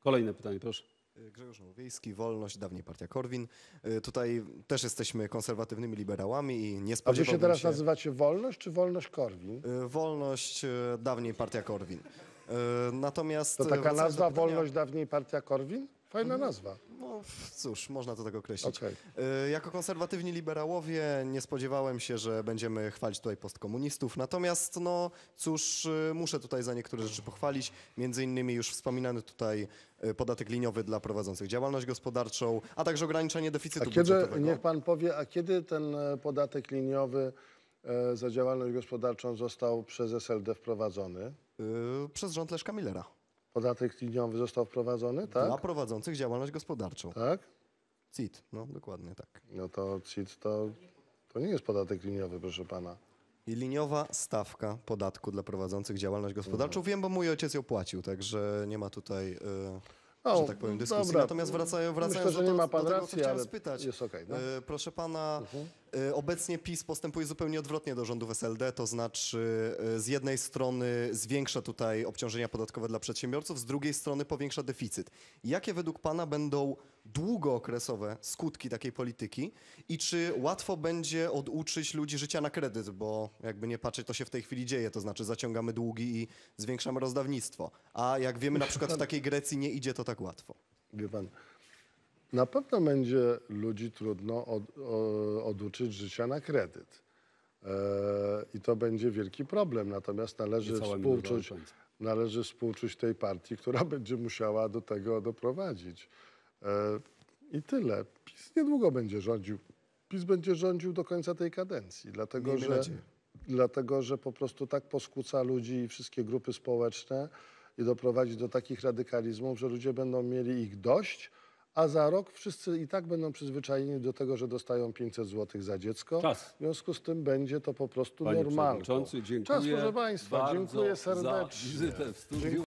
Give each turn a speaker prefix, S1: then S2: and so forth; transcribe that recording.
S1: Kolejne pytanie, proszę.
S2: Grzegorz Nowowiejski, Wolność, dawniej partia Korwin. Tutaj też jesteśmy konserwatywnymi liberałami i nie
S3: A wy
S2: spodziewałbym
S3: się teraz nazywacie Wolność czy Wolność Korwin?
S2: Wolność, dawniej partia Korwin. Natomiast
S3: To taka
S2: wracając do
S3: nazwa
S2: pytania,
S3: Wolność, dawniej partia Korwin? Fajna nazwa.
S2: No cóż, można to tak określić.
S3: Okej.
S2: Jako konserwatywni liberałowie nie spodziewałem się, że będziemy chwalić tutaj postkomunistów. Natomiast no cóż, muszę tutaj za niektóre rzeczy pochwalić. Między innymi już wspominany tutaj podatek liniowy dla prowadzących działalność gospodarczą, a także ograniczenie deficytu budżetowego.
S3: Niech pan powie, a kiedy ten podatek liniowy za działalność gospodarczą został przez SLD wprowadzony?
S2: Przez rząd Leszka Millera.
S3: Podatek liniowy został wprowadzony, tak?
S2: Dla prowadzących działalność gospodarczą.
S3: Tak?
S2: CIT, no dokładnie tak.
S3: No to CIT to nie jest podatek liniowy, proszę pana.
S2: I liniowa stawka podatku dla prowadzących działalność gospodarczą. Wiem, bo mój ojciec ją płacił, także nie ma tutaj, że tak powiem, dyskusji.
S3: dobra.
S2: Natomiast wracając
S3: Myślę, że nie ma pan
S2: do tego, co
S3: racji,
S2: chciałem
S3: ale
S2: spytać.
S3: jest okej, no.
S2: Proszę pana, obecnie PiS postępuje zupełnie odwrotnie do rządów SLD, to znaczy z jednej strony zwiększa tutaj obciążenia podatkowe dla przedsiębiorców, z drugiej strony powiększa deficyt. Jakie według pana będą długookresowe skutki takiej polityki i czy łatwo będzie oduczyć ludzi życia na kredyt, bo jakby nie patrzeć, to się w tej chwili dzieje, to znaczy zaciągamy długi i zwiększamy rozdawnictwo. A jak wiemy, na przykład w takiej Grecji nie idzie to tak łatwo.
S3: Wie pan, na pewno będzie ludzi trudno oduczyć życia na kredyt. I to będzie wielki problem. Natomiast należy współczuć tej partii, która będzie musiała do tego doprowadzić. I tyle. PiS niedługo będzie rządził. PiS będzie rządził do końca tej kadencji, dlatego że po prostu tak poskłóca ludzi i wszystkie grupy społeczne i doprowadzi do takich radykalizmów, że ludzie będą mieli ich dość, a za rok wszyscy i tak będą przyzwyczajeni do tego, że dostają 500 zł za dziecko.
S1: Czas.
S3: W związku z tym będzie to po prostu
S1: Panie
S3: normalne.
S1: przewodniczący, dziękuję
S3: Czas, proszę państwa.
S1: bardzo
S3: Dziękuję
S1: za
S3: serdecznie.
S1: wizytę w studiu.